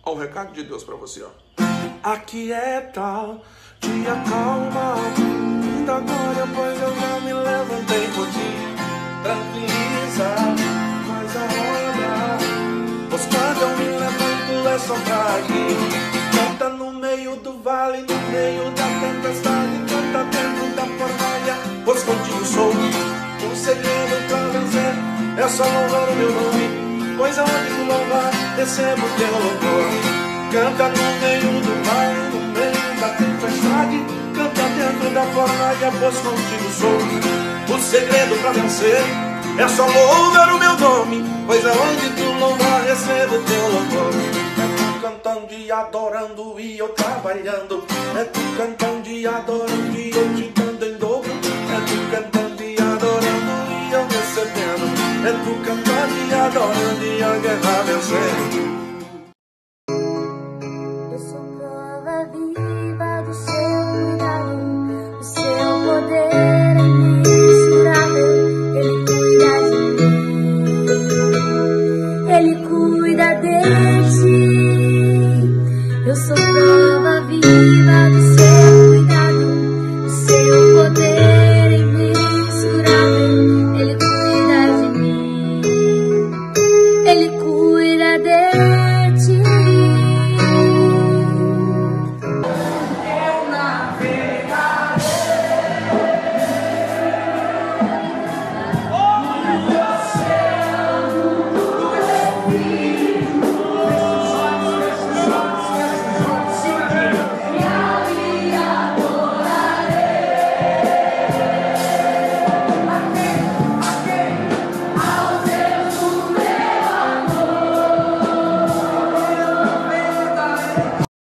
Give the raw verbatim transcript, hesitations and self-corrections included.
Olha o recado de Deus para você, ó. Aquieta, te acalma, da glória, pois eu já me levantei por ti. Tranquiliza, faz a obra, pois quando eu me levanto é só pra aqui. Canta no meio do vale, no meio da tempestade, canta dentro da fornalha, pois contigo sou. O segredo pra vencer é só louvar o meu nome, pois aonde tu louvar, recebo o teu louvor. Canta no meio do vale, no meio da tempestade, canta dentro da fornalha, pois contigo sou. O segredo pra vencer é só louvar o meu nome, pois aonde tu louvar, recebo o teu louvor. É tu cantando e adorando e eu trabalhando, é tu cantando e adorando e eu te dando em dobro, é tu cantando e adorando e eu recebendo, é tu cantando e adorando e a guerra vencendo. Eu sou prova viva do seu cuidado, do seu poder é imensurável. Ele cuida de mim, Ele cuida de ti. Eu sou prova